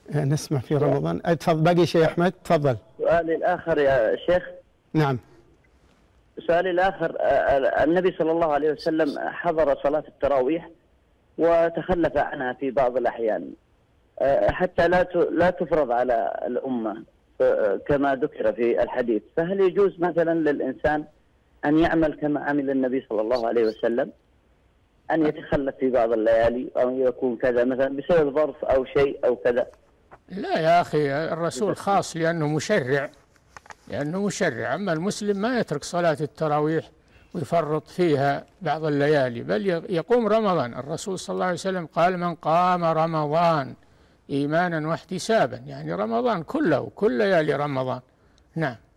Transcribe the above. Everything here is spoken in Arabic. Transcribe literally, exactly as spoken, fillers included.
نسمع في رمضان. تفضل، باقي شيء أحمد؟ تفضل. سؤالي الآخر يا شيخ. نعم. سؤالي الآخر، النبي صلى الله عليه وسلم حضر صلاة التراويح وتخلف عنها في بعض الأحيان حتى لا لا تفرض على الأمة كما ذكر في الحديث، فهل يجوز مثلا للإنسان أن يعمل كما عمل النبي صلى الله عليه وسلم، أن يتخلف في بعض الليالي أو يكون كذا مثلا بسبب ظرف أو شيء أو كذا؟ لا يا أخي، الرسول خاص لأنه مشرع، لأنه مشرع. أما المسلم ما يترك صلاة التراويح ويفرط فيها بعض الليالي، بل يقوم رمضان. الرسول صلى الله عليه وسلم قال: من قام رمضان إيمانا واحتسابا، يعني رمضان كله، كل ليالي رمضان. نعم.